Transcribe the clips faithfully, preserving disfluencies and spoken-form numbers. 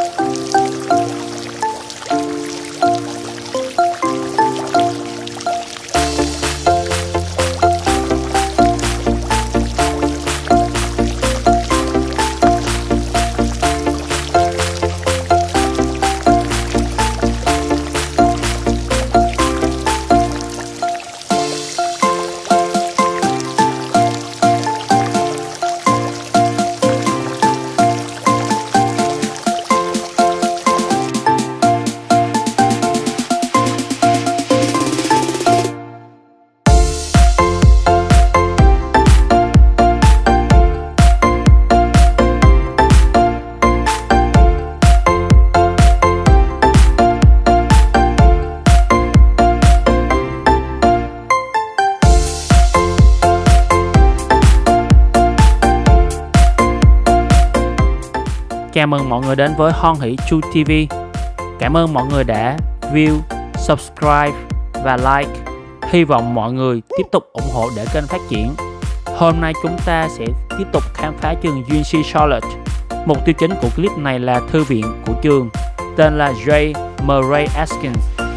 Chào mừng mọi người đến với Hoan Hỷ Chu ti vi. Cảm ơn mọi người đã view, subscribe và like. Hy vọng mọi người tiếp tục ủng hộ để kênh phát triển. Hôm nay chúng ta sẽ tiếp tục khám phá trường u en xê Charlotte. Mục tiêu chính của clip này là thư viện của trường, tên là J. Murray Askins.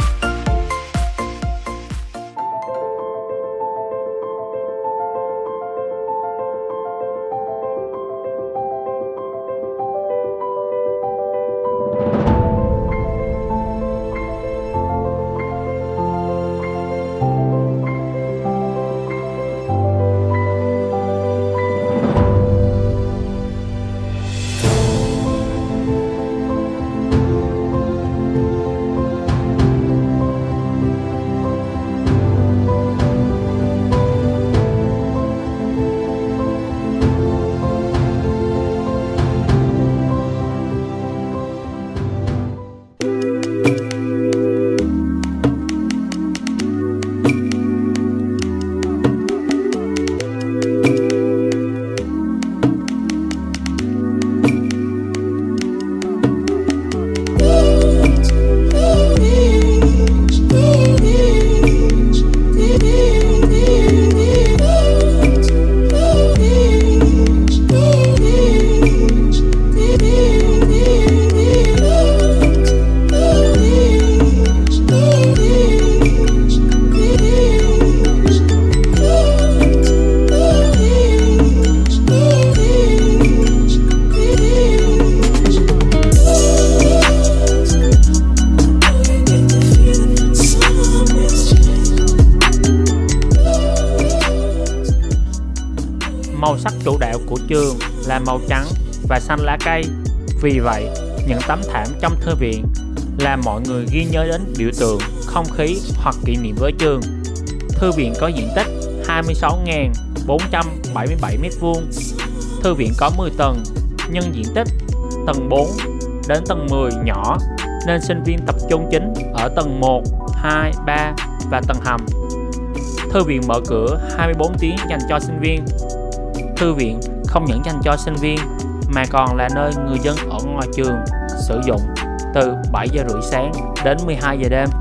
Màu sắc chủ đạo của trường là màu trắng và xanh lá cây. Vì vậy, những tấm thảm trong thư viện làm mọi người ghi nhớ đến biểu tượng, không khí hoặc kỷ niệm với trường. Thư viện có diện tích hai mươi sáu nghìn bốn trăm bảy mươi bảy mét vuông. Thư viện có mười tầng, nhân diện tích tầng bốn đến tầng mười nhỏ, nên sinh viên tập trung chính ở tầng một, hai, ba và tầng hầm. Thư viện mở cửa hai mươi bốn tiếng dành cho sinh viên. Thư viện không những dành cho sinh viên mà còn là nơi người dân ở ngoài trường sử dụng từ bảy giờ rưỡi sáng đến mười hai giờ đêm.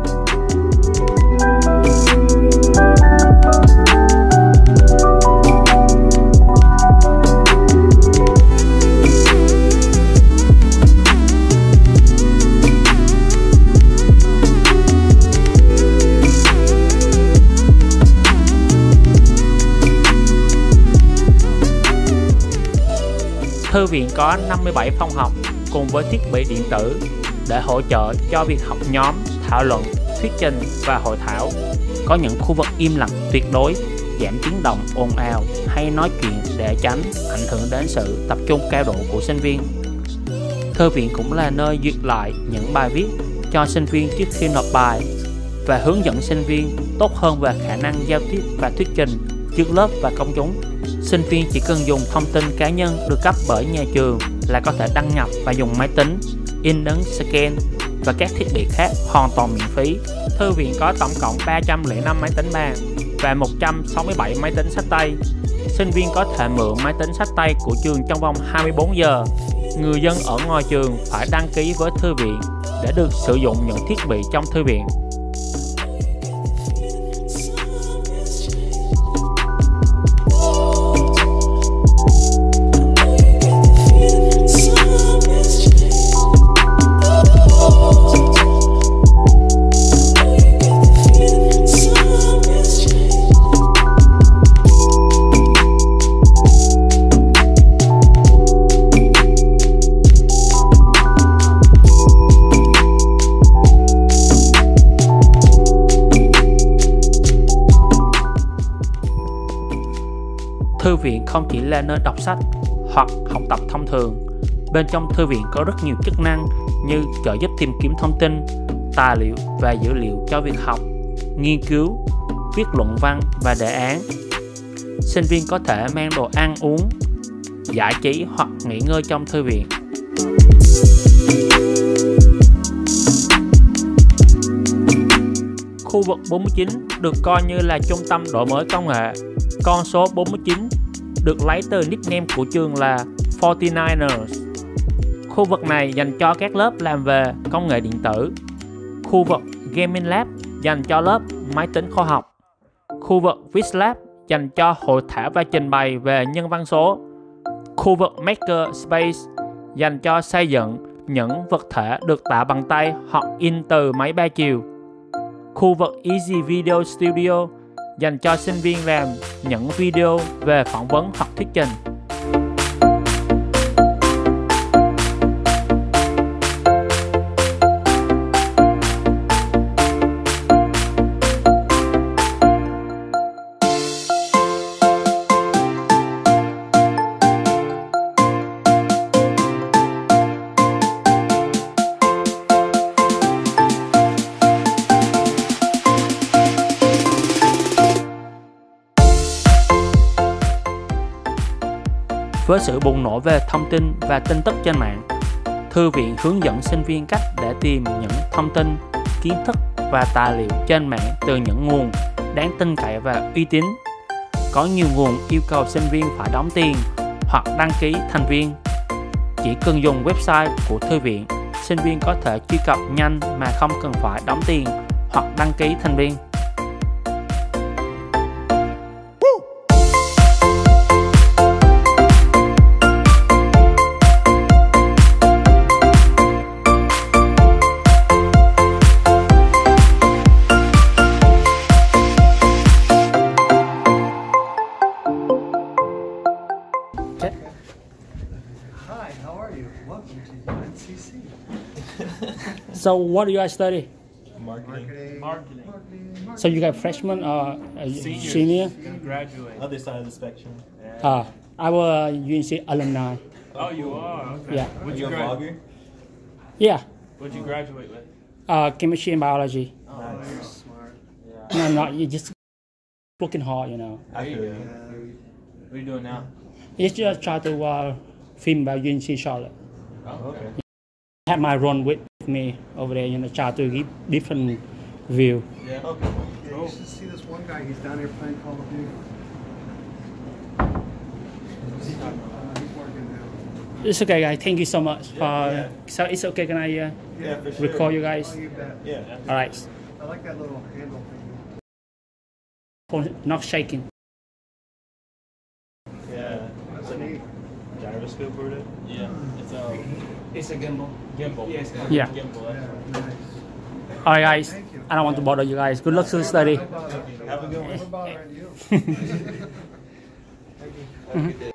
Thư viện có năm mươi bảy phòng học cùng với thiết bị điện tử để hỗ trợ cho việc học nhóm, thảo luận, thuyết trình và hội thảo. Có những khu vực im lặng tuyệt đối, giảm tiếng động ồn ào hay nói chuyện để tránh ảnh hưởng đến sự tập trung cao độ của sinh viên. Thư viện cũng là nơi duyệt lại những bài viết cho sinh viên trước khi nộp bài và hướng dẫn sinh viên tốt hơn về khả năng giao tiếp và thuyết trình trước lớp và công chúng. Sinh viên chỉ cần dùng thông tin cá nhân được cấp bởi nhà trường là có thể đăng nhập và dùng máy tính, in ấn, scan và các thiết bị khác hoàn toàn miễn phí. Thư viện có tổng cộng ba trăm lẻ năm máy tính bàn và một trăm sáu mươi bảy máy tính xách tay. Sinh viên có thể mượn máy tính xách tay của trường trong vòng hai mươi bốn giờ. Người dân ở ngoài trường phải đăng ký với thư viện để được sử dụng những thiết bị trong thư viện. viện không chỉ là nơi đọc sách hoặc học tập thông thường. Bên trong thư viện có rất nhiều chức năng như trợ giúp tìm kiếm thông tin, tài liệu và dữ liệu cho việc học, nghiên cứu, viết luận văn và đề án. Sinh viên có thể mang đồ ăn uống, giải trí hoặc nghỉ ngơi trong thư viện. Khu vực bốn mươi chín được coi như là trung tâm đổi mới công nghệ. Con số bốn mươi chín được lấy từ nickname của trường là forty-niners. Khu vực này dành cho các lớp làm về công nghệ điện tử. Khu vực Gaming Lab dành cho lớp máy tính khoa học. Khu vực Viz Lab dành cho hội thảo và trình bày về nhân văn số. Khu vực Maker Space dành cho xây dựng những vật thể được tạo bằng tay hoặc in từ máy ba chiều. Khu vực Easy Video Studio dành cho sinh viên làm những video về phỏng vấn hoặc thuyết trình. Với sự bùng nổ về thông tin và tin tức trên mạng, thư viện hướng dẫn sinh viên cách để tìm những thông tin, kiến thức và tài liệu trên mạng từ những nguồn đáng tin cậy và uy tín. Có nhiều nguồn yêu cầu sinh viên phải đóng tiền hoặc đăng ký thành viên. Chỉ cần dùng website của thư viện, sinh viên có thể truy cập nhanh mà không cần phải đóng tiền hoặc đăng ký thành viên. Hi, how are you? Welcome to U N C C. So what do you guys study? Marketing. Marketing. Marketing. So you got freshman or uh, Seniors. senior? Gonna graduate. Other side of the spectrum. Uh, I was U N C alumni. Oh, you are? Okay. Yeah. What'd Are you, you a gra- vlogger? Yeah, What'd you graduate with? uh, chemistry and biology. Oh, Nice. You're smart. Yeah. No, no, you just working hard, you know. I There you feel go. you. What are you doing now? You just try to uh, film about U N C Charlotte. Oh, Okay. I have my run with me over there, you know, try to give different view. Yeah. Okay. Yeah, you should see this one guy. He's down here playing Call of Duty. Uh, he's working now. It's okay, guys. Thank you so much. Yeah, uh, yeah. So it's okay. Can I uh, Yeah, for sure. record you guys? Oh, you bet. Yeah. All right. I like that little handle thing. Phone not shaking. Yeah. That's neat. Gyroscope or whatever. Yeah. It's a It's a gimbal. gimbal. Yeah. Gimbal. Yeah, That's nice. All right, guys. Thank you. I don't want to bother you guys. Good luck to the study. No bother. Have a good one. No bother on you. Thank you.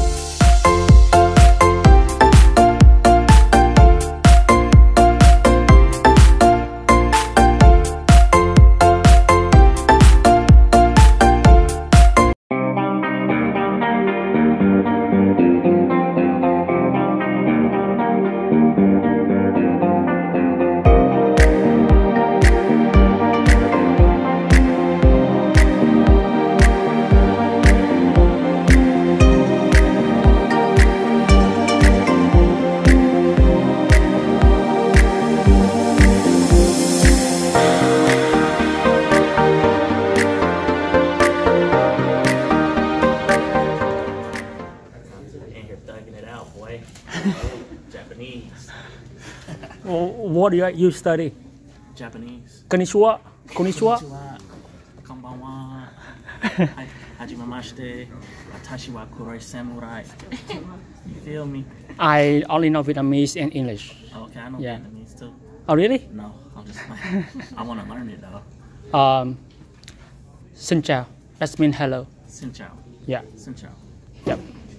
in here thugging it out, boy. Japanese. What do you, you study? Japanese. Konnichiwa. Konnichiwa. Konnichiwa. Konbanwa. Hajimemashite. Watashi wa kuroi samurai. You feel me? I only know Vietnamese and English. Okay, I know Yeah. Vietnamese too. Oh, really? No, I'm just playing. I want to learn it though. Um, Xin chào. That means hello. Xin chào. Yeah. Xin chào. Yep.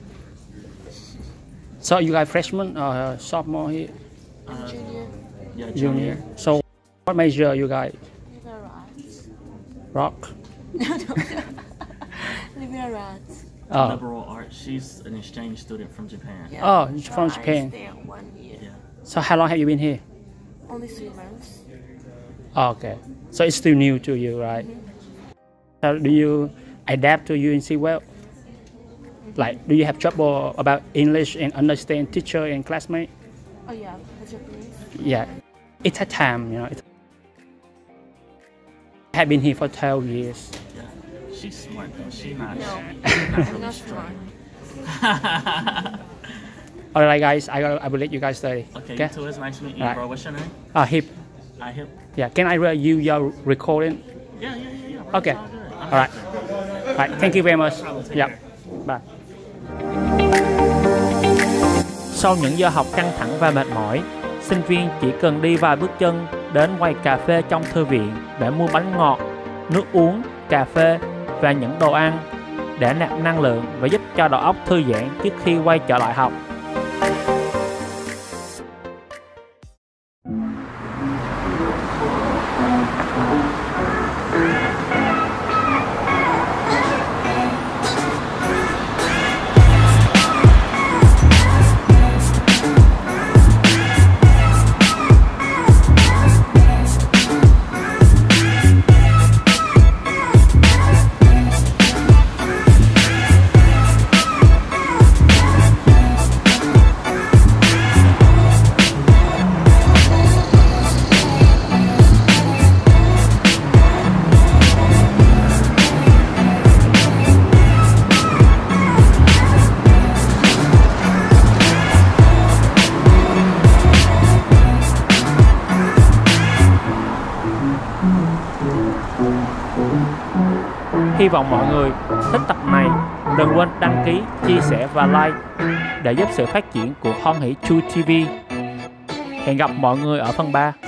So you guys freshman or sophomore here? Uh, Junior. yeah, Junior. So what major you guys? Liberal arts. Rock. Liberal arts. Oh. liberal arts. She's an exchange student from Japan. Yeah. Oh, you're from So Japan. I stay one year. Yeah. So how long have you been here? Only three months. Oh, okay. So it's still new to you, right? So do you adapt to U N C well? Like, do you have trouble about English and understand teacher and classmate? Oh yeah, the Japanese. Yeah, it's a time, you know. It's... I have been here for twelve years. Yeah. She's smart though. She's not. No, not I'm really not strong. smart. All right, guys, I I will let you guys study. Okay, you too. It's nice meeting you, Alright. bro. What's your name? Uh, hip. I hip. Yeah, can I read you your recording? Yeah, yeah, yeah, yeah. Bro. Okay. It's all good. I'm All right. happy. All right. Thank you very much. Take Yeah. care. Bye. Sau những giờ học căng thẳng và mệt mỏi, sinh viên chỉ cần đi vài bước chân đến quầy cà phê trong thư viện để mua bánh ngọt, nước uống, cà phê và những đồ ăn để nạp năng lượng và giúp cho đầu óc thư giãn trước khi quay trở lại học. Hy vọng mọi người thích tập này. Đừng quên đăng ký, chia sẻ và like để giúp sự phát triển của Hoan Hỷ Chu ti vi. Hẹn gặp mọi người ở phần ba.